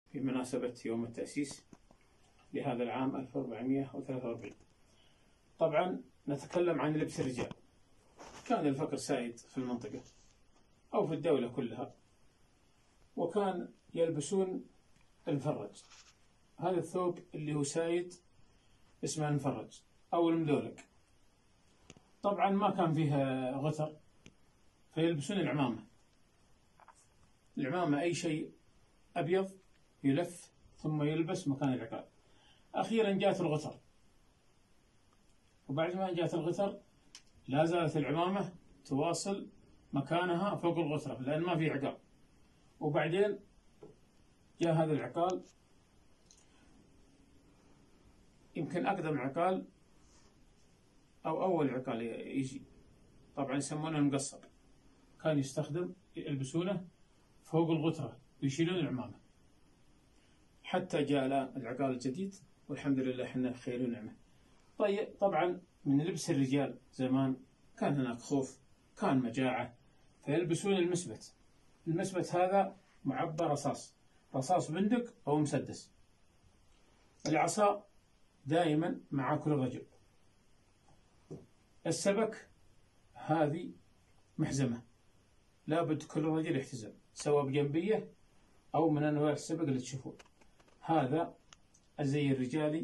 بمناسبة يوم التأسيس لهذا العام 1443. طبعا نتكلم عن لبس الرجال. كان الفقر سائد في المنطقة أو في الدولة كلها، وكان يلبسون المفرج. هذا الثوب اللي هو سايد اسمه المفرج أو المذولق. طبعا ما كان فيها غتر، فيلبسون العمامة. العمامة أي شيء أبيض يلف ثم يلبس مكان العقال. أخيرا جاءت الغتر، وبعد ما جاءت الغتر لا زالت العمامة تواصل مكانها فوق الغترة لأن ما في عقال. وبعدين جاء هذا العقال، يمكن أقدم عقال أو أول عقال يجي، طبعا يسمونه المقصر. كان يستخدم يلبسونه فوق الغترة ويشيلون العمامة، حتى جاء الآن العقال الجديد والحمد لله احنا خير ونعمة. طيب طبعا من لبس الرجال زمان كان هناك خوف، كان مجاعة، فيلبسون المسبت. المسبت هذا معبى رصاص بندق أو مسدس. العصا دائما مع كل رجل. السبك هذه محزمة، لابد كل رجل يحتزم سواء بجنبية أو من أنواع السبق اللي تشوفون. هذا الزي الرجالي.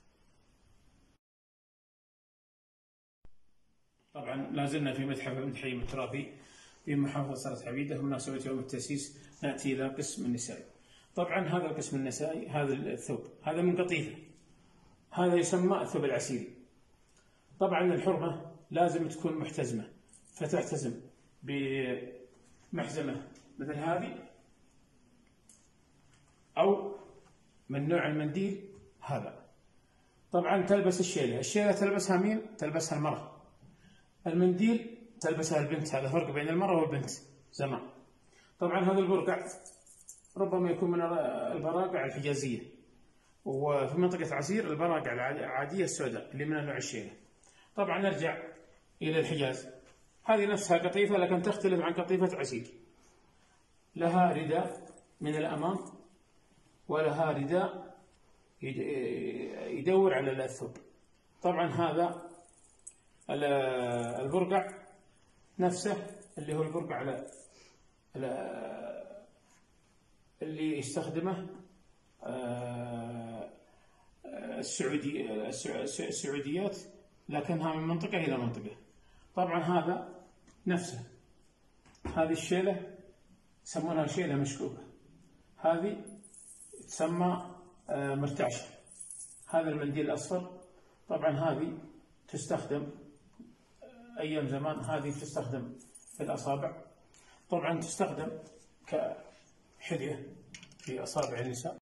طبعا لا زلنا في متحف ابن حيم التراثي في محافظة صالح عبيدة بمناسبة يوم التأسيس. نأتي إلى قسم النسائي. طبعا هذا القسم النسائي، هذا الثوب هذا من قطيفة، هذا يسمى الثوب العسيري. طبعا الحرمة لازم تكون محتزمة، فتحتزم بمحزمة مثل هذه أو من نوع المنديل هذا. طبعا تلبس الشيلة تلبسها مين؟ تلبسها المرأة. المنديل تلبسها البنت. هذا فرق بين المرأة والبنت زمان. طبعا هذا البرقع ربما يكون من البراقع الحجازية، وفي منطقة عسير البراقع العادية السوداء اللي من نوع الشيلة. طبعا نرجع إلى الحجاز. هذه نفسها قطيفة لكن تختلف عن قطيفة عسير. لها رداء من الأمام ولها رداء يدور على الثوب. طبعا هذا البرقع نفسه اللي هو البرقع اللي يستخدمه السعوديات، لكنها من منطقة إلى منطقة. طبعا هذا نفسه، هذه الشيلة يسمونها شيلة مشكوكة، هذه تسمى مرتعشة. هذا المنديل الأصفر. طبعا هذه تستخدم أيام زمان، هذه تستخدم في الأصابع. طبعا تستخدم كحذية في أصابع النساء.